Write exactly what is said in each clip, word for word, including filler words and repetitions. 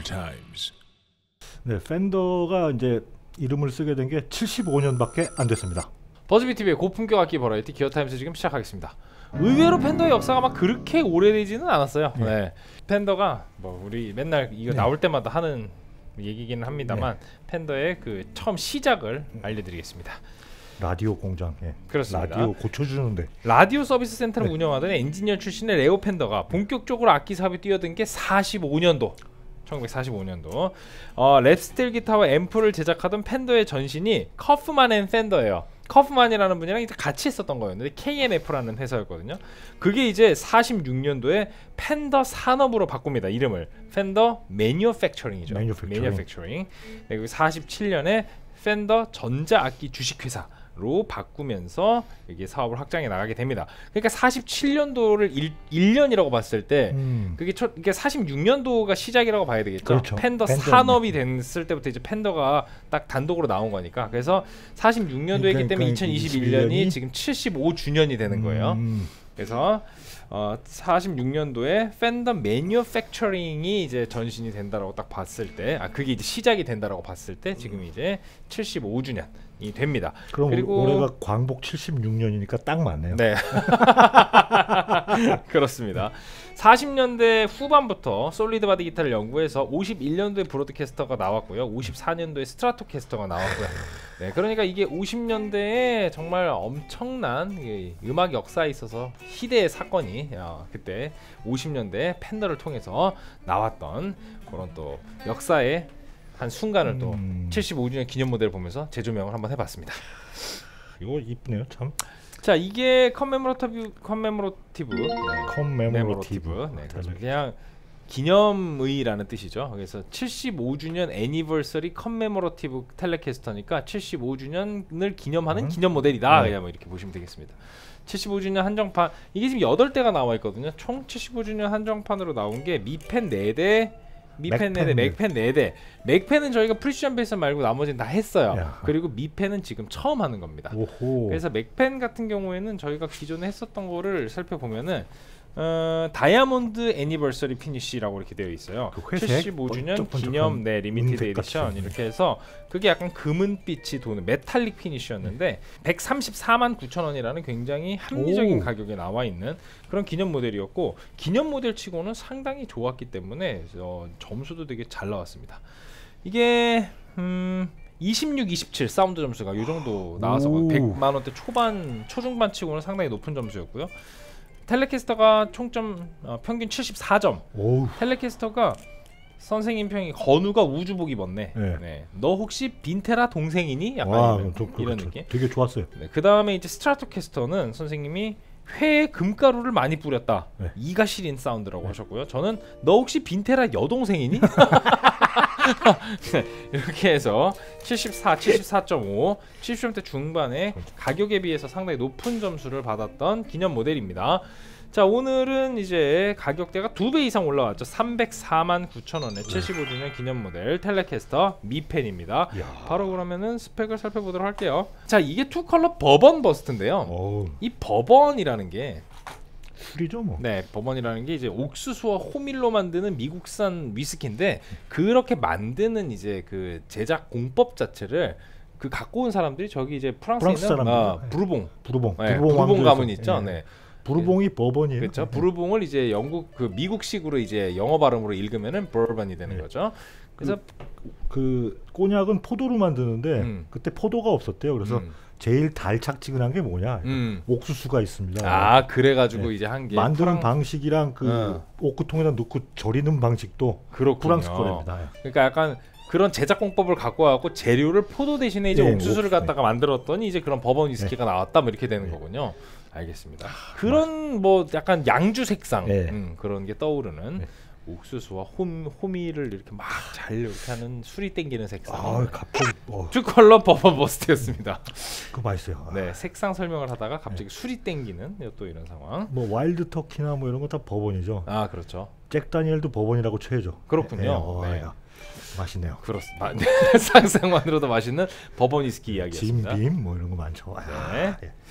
Motor Times. 네, 펜더가 이제 이름을 쓰게 된 게 칠십오 년밖에 안 됐습니다. 버즈비티비의 고품격 악기 버라이티 기어타임스 지금 시작하겠습니다. 의외로 펜더의 역사가 막 그렇게 오래되지는 않았어요. 네. 네. 펜더가 뭐 우리 맨날 이거 네. 나올 때마다 하는 얘기기는 합니다만 네. 펜더의 그 처음 시작을 알려드리겠습니다. 라디오 공장. 예. 그렇습니다. 라디오 고쳐주는데. 라디오 서비스 센터를 네. 운영하던 엔지니어 출신의 레오 펜더가 본격적으로 악기 사업에 뛰어든 게 사십오 년도. 천구백사십오 년도 어, 랩스틸 기타와 앰프를 제작하던 펜더의 전신이 커프만 앤 펜더예요. 커프만이라는 분이랑 이제 같이 했었던 거였는데 케이엠에프라는 회사였거든요. 그게 이제 사십육 년도에 펜더 산업으로 바꿉니다. 이름을 펜더 매뉴팩처링이죠. 매뉴팩처링. 그리고 사십칠 년에 펜더 전자악기 주식회사로 바꾸면서 이게 사업을 확장해 나가게 됩니다. 그러니까 사십칠 년도를 일 년이라고 봤을 때 음. 그게 초, 그러니까 사십육 년도가 시작이라고 봐야 되겠죠. 그렇죠. 펜더 펜더 산업이 됐을 때부터 이제 펜더가 딱 단독으로 나온 거니까. 그래서 사십육 년도이기 그러니까, 때문에 그러니까 이천이십일 년이 지금 칠십오 주년이 되는 거예요. 음. 그래서 어, 사십육 년도에 펜더 매뉴팩처링이 이제 전신이 된다라고 딱 봤을 때, 아 그게 이제 시작이 된다라고 봤을 때 지금 이제 칠십오 주년이 됩니다. 그럼 그리고 올해가 광복 칠십육 년이니까 딱 맞네요. 네. 그렇습니다. 사십 년대 후반부터 솔리드 바디 기타를 연구해서 오십일 년도에 브로드캐스터가 나왔고요. 오십사 년도에 스트라토캐스터가 나왔고요. 네, 그러니까 이게 오십 년대에 정말 엄청난 음악 역사에 있어서 희대의 사건이 어, 그때 오십 년대 펜더를 통해서 나왔던 그런 또 역사의 한 순간을 또 음. 칠십오 주년 기념 모델을 보면서 재조명을 한번 해봤습니다. 이거 이쁘네요, 참. 자, 이게 컴메모러티브, 컴메모러티브, 네. 컴메모러티브, 네, 그렇죠. 그냥 기념의라는 뜻이죠. 그래서 칠십오 주년 애니버서리 컴메모러티브 텔레캐스터니까 칠십오 주년을 기념하는 음? 기념 모델이다. 네. 그냥 뭐 이렇게 보시면 되겠습니다. 칠십오 주년 한정판, 이게 지금 여덟 대가 나와 있거든요. 총 칠십오 주년 한정판으로 나온 게 미펜 네 대, 미펜 네 대, 맥펜 네 대. 맥펜은 저희가 프리시전 베이스 말고 나머지는 다 했어요. 야. 그리고 미펜은 지금 처음 하는 겁니다. 오호. 그래서 맥펜 같은 경우에는 저희가 기존에 했었던 거를 살펴보면은 어, 다이아몬드 애니버서리 피니쉬라고 이렇게 되어 있어요. 그 칠십오 주년 기념 네 리미티드 에디션 이렇게 해서 그게 약간 금은빛이 도는 메탈릭 피니쉬였는데 백삼십사만 구천 원이라는 굉장히 합리적인 오. 가격에 나와 있는 그런 기념 모델이었고, 기념 모델 치고는 상당히 좋았기 때문에 어, 점수도 되게 잘 나왔습니다. 이게 음, 이십육, 이십칠 사운드 점수가 이 정도 나와서 백만 원대 초반 초중반 치고는 상당히 높은 점수였고요. 텔레캐스터가 총점 어, 평균 칠십사 점. 오우. 텔레캐스터가 선생님 평이 건우가 우주복 입었네. 네. 네. 너 혹시 빈테라 동생이니? 약간 와, 이런, 저, 이런 그렇죠. 느낌. 되게 좋았어요. 네. 그 다음에 이제 스트라토캐스터는 선생님이 회에 금가루를 많이 뿌렸다. 네. 이가 시린 사운드라고 네. 하셨고요. 저는 너 혹시 빈테라 여동생이니? 네, 이렇게 해서 칠십사, 칠십사 점 오, 칠십 점대 중반에 가격에 비해서 상당히 높은 점수를 받았던 기념 모델입니다. 자, 오늘은 이제 가격대가 두 배 이상 올라왔죠. 삼백사만 구천 원에 칠십오 주년 기념 모델 텔레캐스터 미펜입니다. 이야. 바로 그러면은 스펙을 살펴보도록 할게요. 자, 이게 투 컬러 버번 버스트인데요. 오우. 이 버번이라는 게 술이죠 뭐. 네, 버번이라는 게 이제 옥수수와 호밀로 만드는 미국산 위스키인데, 그렇게 만드는 이제 그 제작 공법 자체를 그 갖고 온 사람들이 저기 이제 프랑스에 프랑스 있는 아, 부르봉, 부르봉, 네, 부르봉, 부르봉 가문 있죠. 예. 네. 부르봉이 버번이에요. 그렇죠. 네. 부르봉을 이제 영국 그 미국식으로 이제 영어 발음으로 읽으면은 버번이 되는 네. 거죠. 그래서 그, 그 꼬냑은 포도로 만드는데 음. 그때 포도가 없었대요. 그래서 음. 제일 달착지근한 게 뭐냐? 음. 옥수수가 있습니다. 아, 그래가지고 네. 이제 한 게 만드는 프랑... 방식이랑 그 어. 오크통에다 넣고 절이는 방식도 그렇군요. 프랑스 거랍니다. 그러니까 약간 그런 제작 공법을 갖고 와갖고 재료를 포도 대신에 이제 네, 옥수수를 옥수수. 갖다가 만들었더니 이제 그런 버번 위스키가 네. 나왔다 뭐 이렇게 되는 네. 거군요. 알겠습니다. 그런 뭐 약간 양주 색상 네. 음, 그런 게 떠오르는 네. 옥수수와 홈, 호미를 이렇게 막 잘 이렇게 하는 술이 땡기는 색상. 아, 갑자기 어. 투 컬러 버번 버스트였습니다. 그거 맛있어요. 네, 아. 색상 설명을 하다가 갑자기 네. 술이 땡기는 또 이런 상황. 뭐 와일드 터키나 뭐 이런 거 다 버번이죠. 아, 그렇죠. 잭 다니엘도 버번이라고 쳐야죠. 그렇군요. 네. 어, 네. 맛있네요. 그렇습니다. 상상만으로도 맛있는 버번 위스키 이야기였습니다. 짐빔 뭐 이런 거 많죠. 네. 아, 예.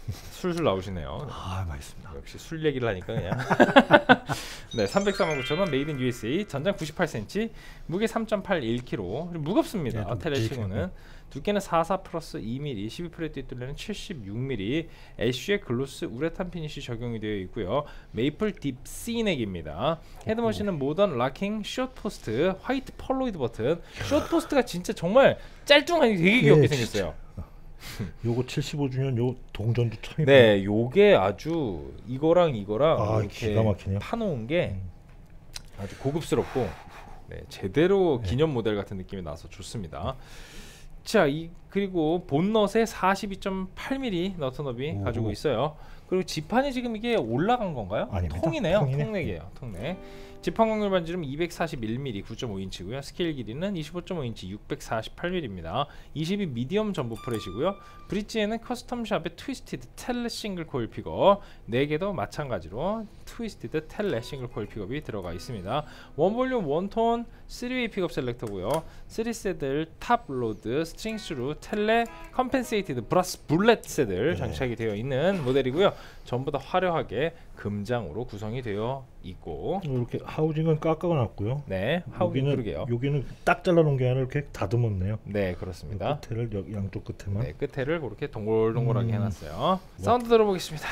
술술 나오시네요. 아 맛있습니다. 역시 술 얘기를 하니까 그냥. 네, 삼백사만 구천 원 메이드 인 유에스에이, 전장 구십팔 센티미터, 무게 삼 점 팔일 킬로그램, 무겁습니다. 네, 텔레치고는 두께는 사십사 플러스 이 밀리미터, 십이 프렛 뒷둘레는 칠십육 밀리미터, 애쉬의 글로스 우레탄 피니시 적용이 되어 있고요. 메이플 딥 C넥입니다. 헤드머신은 모던 락킹 숏 포스트, 화이트 펄로이드 버튼. 숏 포스트가 진짜 정말 짤뚱하니 되게 귀엽게 예, 생겼어요. 요거 칠십오 주년 요 동전도 참 네, 요게 아주 이거랑 이거랑 아, 이렇게 기가 막히네요. 파놓은 게 아주 고급스럽고 네, 제대로 네. 기념 모델 같은 느낌이 나서 좋습니다. 자, 이 그리고 본넛에 사십이 점 팔 밀리미터 너트너비 오. 가지고 있어요. 그리고 지판이 지금 이게 올라간 건가요? 아닙니다. 통이네요. 통이네. 통넥이에요. 통넥. 지판 광률 반지름 이백사십일 밀리미터, 구 점 오 인치고요. 스케일 길이는 이십오 점 오 인치, 육백사십팔 밀리미터입니다. 이십이 미디엄 전부 프렛이고요. 브릿지에는 커스텀샵의 트위스티드 텔레 싱글 코일 픽업, 네 개도 마찬가지로 트위스티드 텔레 싱글 코일 픽업이 들어가 있습니다. 원 볼륨 원 톤 쓰리 웨이 픽업 셀렉터고요. 쓰리 세들 탑 로드 스트링 스루 텔레 컴펜세이티드 브라스 블렛 세들 장착이 되어 있는 모델이고요. 전부 다 화려하게 금장으로 구성이 되어 있고, 이렇게 하우징은 깎아놨고요. 네, 하우징 여기는 그러게요. 여기는 딱 잘라놓은 게 아니라 이렇게 다듬었네요. 네, 그렇습니다. 끝에를 여기 양쪽 끝에만. 네, 끝에를 그렇게 동글동글하게 음. 해놨어요. 사운드 들어보겠습니다.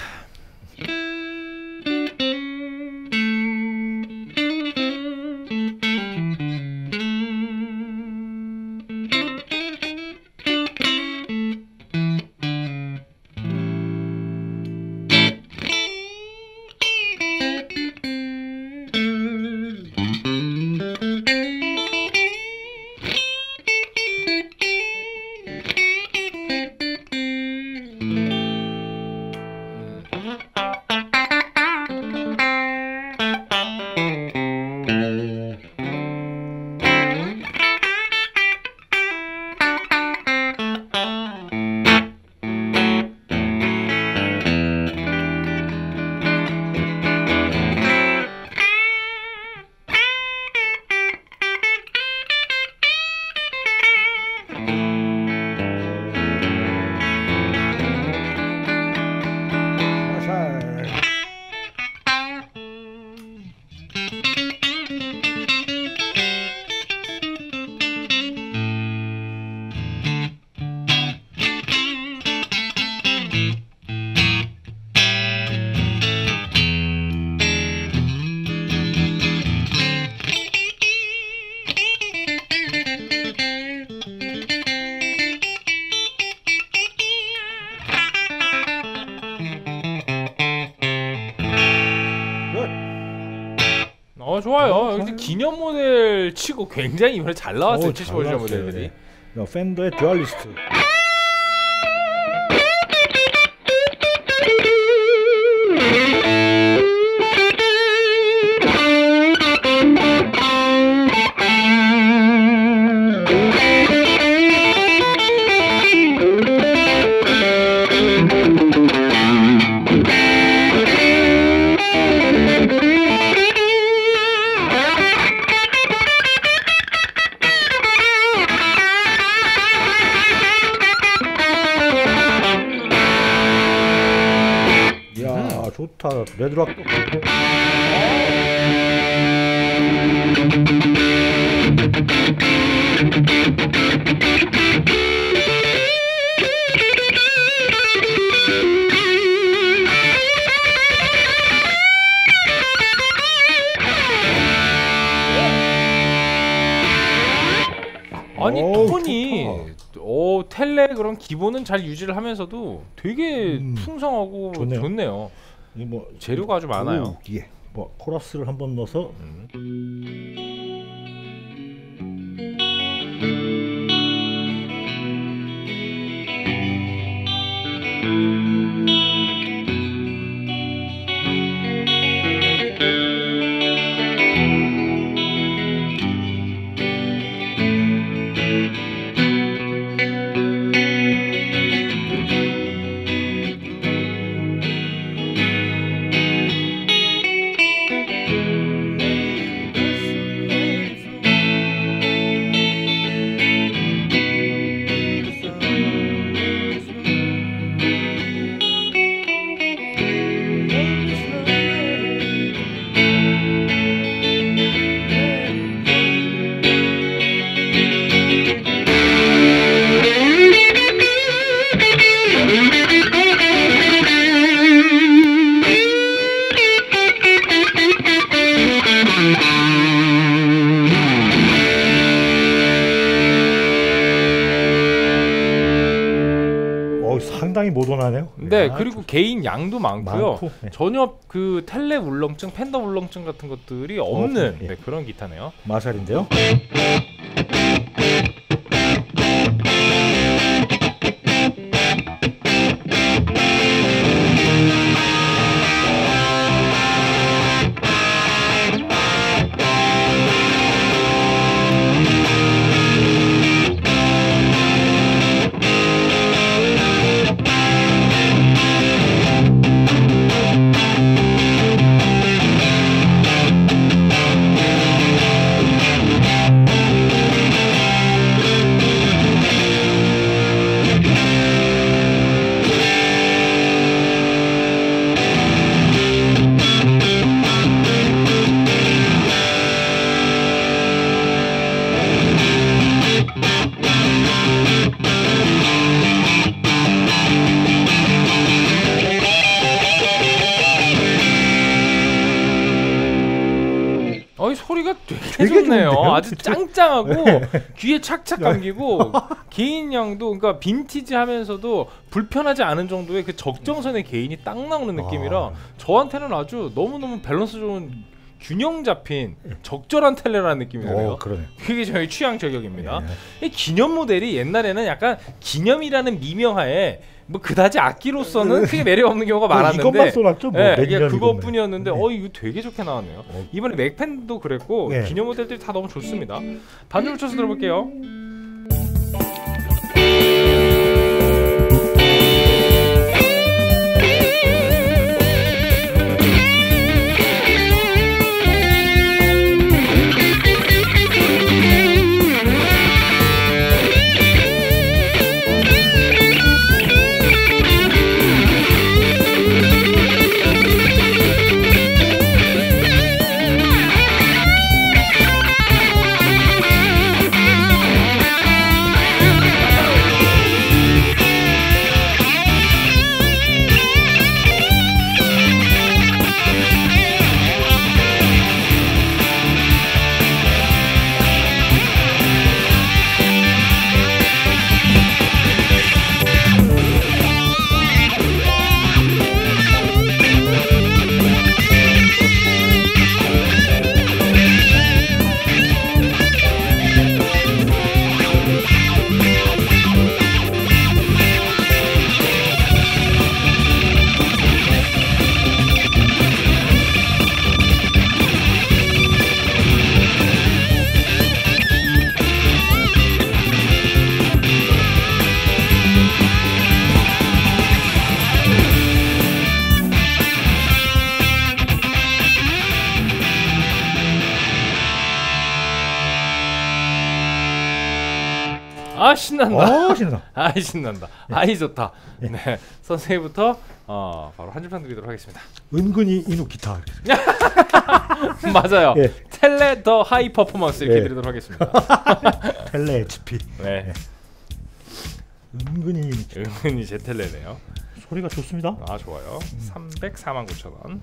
어, 좋아요. 어, 여기 좋아요. 기념 모델 치고 굉장히 이번에 잘 나왔어요. 어, 칠십오 주년 잘 나왔어요. 모델들이. 네. 팬더의 듀얼리스트. 이야 좋다. 레드락도. 아니 어우, 톤이 좋다. 오 텔레 그런 기본은 잘 유지를 하면서도 되게 음, 풍성하고 좋네요. 좋네요. 이 뭐 재료가 아주 많아요. 오, 예. 뭐 코러스를 한번 넣어서 음. 상당히 모던하네요. 네, 야, 그리고 개인 양도 많고요. 많고, 네. 전혀 그 텔레 울렁증, 팬더 울렁증 같은 것들이 없는 어, 예. 네, 그런 기타네요. 마샬인데요. 어이 소리가 되게, 되게 좋네요. 좋은데요? 아주 짱짱하고 네. 귀에 착착 감기고 개인 양도 그러니까 빈티지하면서도 불편하지 않은 정도의 그 적정선의 개인이 딱 나오는 느낌이라 아. 저한테는 아주 너무너무 밸런스 좋은 균형 잡힌 적절한 텔레라는 느낌이 드네요. 오, 그러네. 그게 저희 취향 저격입니다. 예. 이 기념 모델이 옛날에는 약간 기념이라는 미명하에 뭐 그다지 악기로서는 크게 매력 없는 경우가 많았는데 이것만 쏘놨죠. 뭐 네, 몇 이게 년 그것뿐이었는데 이것만. 어 이거 되게 좋게 나왔네요. 어. 이번에 맥펜도 그랬고 네. 기념 모델들이 다 너무 좋습니다. 반주를 쳐서 들어볼게요. 아 신난다. 어, 신나. 아 신난다. 아이 좋다. 네. 네, 선생님부터 어, 바로 한 줄평 드리도록 하겠습니다. 은근히 이누 기타. 맞아요. 예. 텔레 더 하이 퍼포먼스 이렇게 예. 드리도록 하겠습니다. 텔레 에이치피. 네, 예. 은근히 이누 기타. 은근히 제 텔레네요. 소리가 좋습니다. 아 좋아요. 삼백사만 구천 원.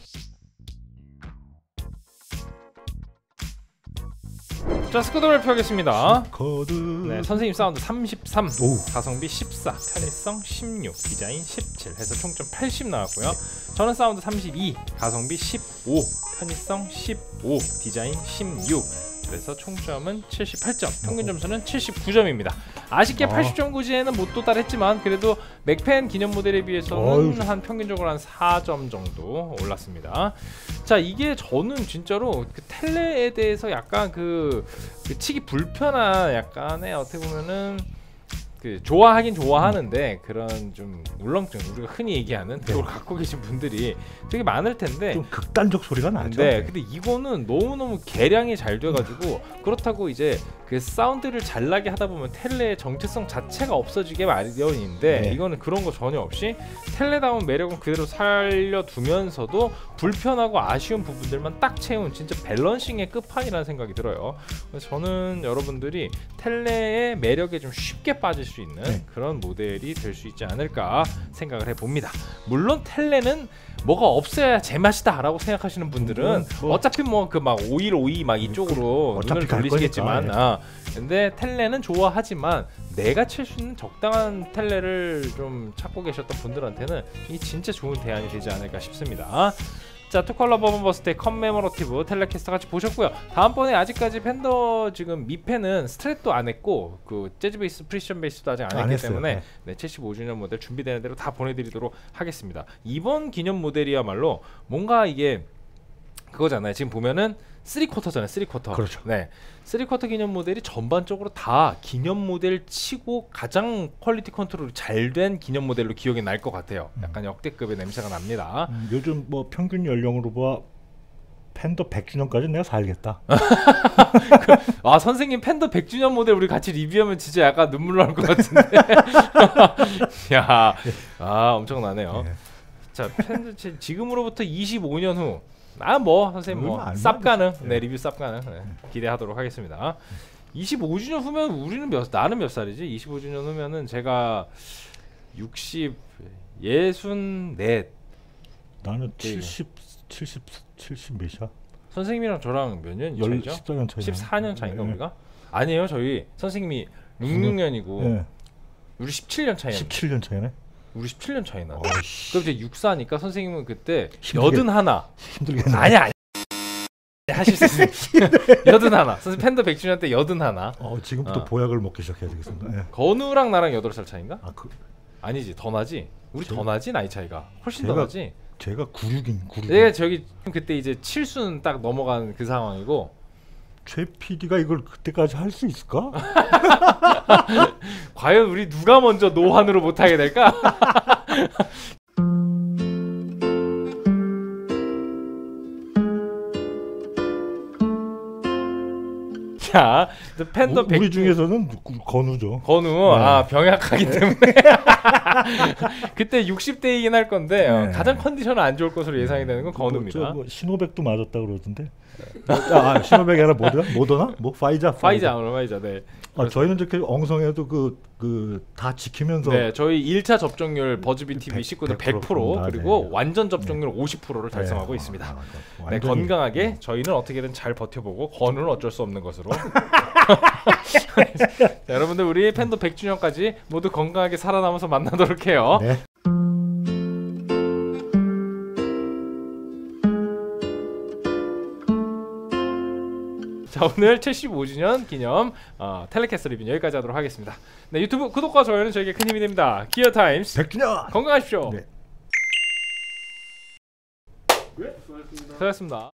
자 스쿼드 발표하겠습니다. 코드. 네, 선생님 사운드 삼십삼, 오. 가성비 십사, 편의성 십육, 디자인 십칠 해서 총점 팔십 나왔고요. 저는 사운드 삼십이, 가성비 십오, 편의성 십오, 디자인 십육. 그래서 총점은 칠십팔 점, 평균 점수는 칠십구 점입니다. 아쉽게 아. 팔십 점 구지에는 못 도달했지만 그래도 맥펜 기념 모델에 비해서는 어휴. 한 평균적으로 한 사 점 정도 올랐습니다. 자 이게 저는 진짜로 그 텔레에 대해서 약간 그, 그 치기 불편한 약간의 어떻게 보면은 그 좋아하긴 좋아하는데 그런 좀 울렁증 우리가 흔히 얘기하는 그걸 갖고 계신 분들이 되게 많을 텐데 좀 극단적 소리가 나죠. 네, 근데 이거는 너무너무 개량이 잘 돼가지고 그렇다고 이제 그 사운드를 잘 나게 하다 보면 텔레의 정체성 자체가 없어지게 마련인데 네. 이거는 그런 거 전혀 없이 텔레다운 매력은 그대로 살려두면서도 불편하고 아쉬운 부분들만 딱 채운 진짜 밸런싱의 끝판이라는 생각이 들어요. 그래서 저는 여러분들이 텔레의 매력에 좀 쉽게 빠질 수 있는 네. 그런 모델이 될 수 있지 않을까 생각을 해봅니다. 물론 텔레는 뭐가 없어야 제맛이다라고 생각하시는 분들은 뭐, 어차피 뭐 그 막 오일 오이 막 이쪽으로 눈을 돌리시겠지만 아 근데 텔레는 좋아하지만 내가 칠 수 있는 적당한 텔레를 좀 찾고 계셨던 분들한테는 이 진짜 좋은 대안이 되지 않을까 싶습니다. 자, 투컬러 버번버스트의 컴메모러티브 텔레캐스터 같이 보셨고요. 다음번에 아직까지 팬더 지금 미팬은 스트랩도 안 했고 그 재즈 베이스, 프리션 베이스도 아직 안, 안 했기 했어요. 때문에 네, 칠십오 주년 모델 준비되는 대로 다 보내드리도록 하겠습니다. 이번 기념 모델이야말로 뭔가 이게 그거잖아요. 지금 보면은 쓰리 쿼터잖아요. 쓰리 쿼터. 그렇죠. 네, 쓰리 쿼터 기념 모델이 전반적으로 다 기념 모델 치고 가장 퀄리티 컨트롤이 잘 된 기념 모델로 기억이 날 것 같아요. 약간 역대급의 냄새가 납니다. 음, 요즘 뭐 평균 연령으로 봐 팬더 백 주년까지 내가 살겠다. 아, 선생님 팬더 백 주년 모델 우리 같이 리뷰하면 진짜 약간 눈물 나올 것 같은데. 야, 아 엄청나네요. 네. 자, 팬더 지금으로부터 이십오 년 후. 아 뭐 선생님 뭐 쌉 가능. 네, 리뷰 쌉 가능. 네, 기대하도록 하겠습니다. 이십오 주년 후면 우리는 몇 나는 몇 살이지? 이십오 주년 후면은 제가 육십 예순넷. 나는 칠십 칠십 칠십 몇이야? 선생님이랑 저랑 몇 년 차이죠? 십사 년 차이. 십사 년 차인가 네. 우리가? 아니에요. 저희 선생님이 육십육 년이고 네. 우리 십칠 년 차이야. 십칠 년 차이네. 우리 십칠 년 차이 나. 어이씨. 그럼 이제 육사니까 선생님은 그때 힘들게, 여든 하나. 힘들겠네. 아니 아니. 하실 수 있어요. 여든 하나. 선생님 팬더 백 주년 때 여든 하나. 어, 지금부터 어. 보약을 먹기 시작해야 되겠습니다. 네. 건우랑 나랑 여덟 살 차인가? 아, 그, 아니지 더 나지. 우리 제가, 더 나지 나이 차이가. 훨씬 제가, 더 나지. 제가 구십육인 구십육. 내가 저기 그때 이제 칠순 딱 넘어간 그 상황이고. 최 피디가 이걸 그때까지 할 수 있을까? 과연 우리 누가 먼저 노환으로 못하게 될까? 자, 팬더 우, 백 우리 중에서는 건우죠. 건우, 네. 아 병약하기 때문에 그때 육십 대이긴 할 건데 네. 어, 가장 컨디션은 안 좋을 것으로 예상이 되는 건 건우입니다. 뭐, 뭐 신호백도 맞았다 그러던데. 아, 신호백이 아니라 모더나? 모더나? 뭐 파이자? 파이자, 파이자, 파이자 네. 아, 저희는 저렇게 엉성해도 그 그 다 지키면서. 네, 저희 일 차 접종률 버즈비티비 식구들 백 퍼센트 그리고 네. 완전 접종률 네. 오십 퍼센트를 달성하고 네. 있습니다. 아, 아, 네, 건강하게 네. 저희는 어떻게든 잘 버텨보고 건우는 어쩔 수 없는 것으로. 자, 여러분들 우리 팬더 백 주년까지 모두 건강하게 살아남아서 만나도록 해요. 네. 자, 오늘 칠십오 주년 기념 어, 텔레캐스터 리뷰 여기까지 하도록 하겠습니다. 네, 유튜브 구독과 좋아요는 저에게 큰 힘이 됩니다. 기어타임스 백 주년 건강하십시오. 네. 수고하셨습니다. 수고하셨습니다.